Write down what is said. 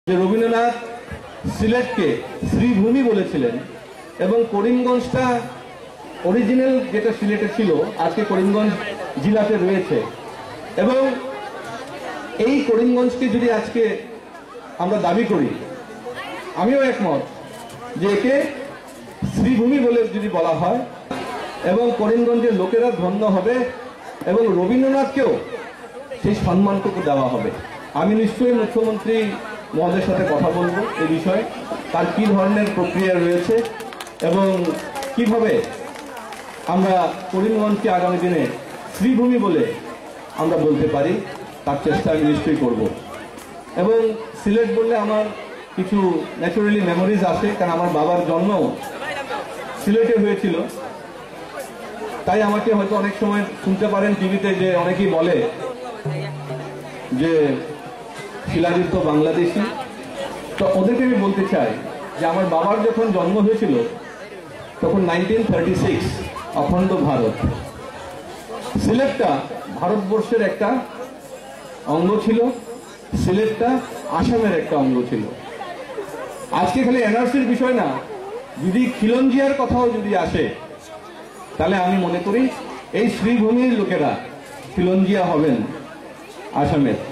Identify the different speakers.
Speaker 1: রবীন্দ্রনাথ সিলেটকে শ্রীভূমি বলেছিলেন এবং করিমগঞ্জটা অরিজিনাল যেটা সিলেটে ছিল আজকে করিমগঞ্জ জেলাতে রয়েছে এবং এই করিমগঞ্জকে যদি আজকে আমরা দাবি করি আমিও একমত যে একে শ্রীভূমি বলে যদি বলা হয় এবং করিমগঞ্জের লোকেরা ধন্য হবে এবং রবীন্দ্রনাথকেও সেই সম্মানটুকু দেওয়া হবে। আমি নিশ্চয়ই মুখ্যমন্ত্রী মহোদয়ের সাথে কথা বলবো এই বিষয়ে, তার কি ধরনের প্রক্রিয়া রয়েছে এবং কিভাবে আমরা করিমগঞ্জকে আগামী দিনে শ্রীভূমি বলে আমরা বলতে পারি তার চেষ্টা আমি নিশ্চয়ই করব। এবং সিলেট বললে আমার কিছু ন্যাচারালি মেমোরিজ আসে, কারণ আমার বাবার জন্ম সিলেটে হয়েছিল। তাই আমাকে হয়তো অনেক সময় শুনতে পারেন টিভিতে যে অনেকেই বলে যে শিলাজিৎ তো বাংলাদেশি। তো ওদেরকে আমি বলতে চাই যে আমার বাবার যখন জন্ম হয়েছিল তখন 1936 অখণ্ড ভারত, সিলেটটা ভারতবর্ষের একটা অঙ্গ ছিল, সিলেটটা আসামের একটা অঙ্গ ছিল। আজকে খালি এনআরসির বিষয় না, যদি খিলঞ্জিয়ার কথাও যদি আসে তাহলে আমি মনে করি এই শ্রীভূমির লোকেরা খিলঞ্জিয়া হবেন আসামের।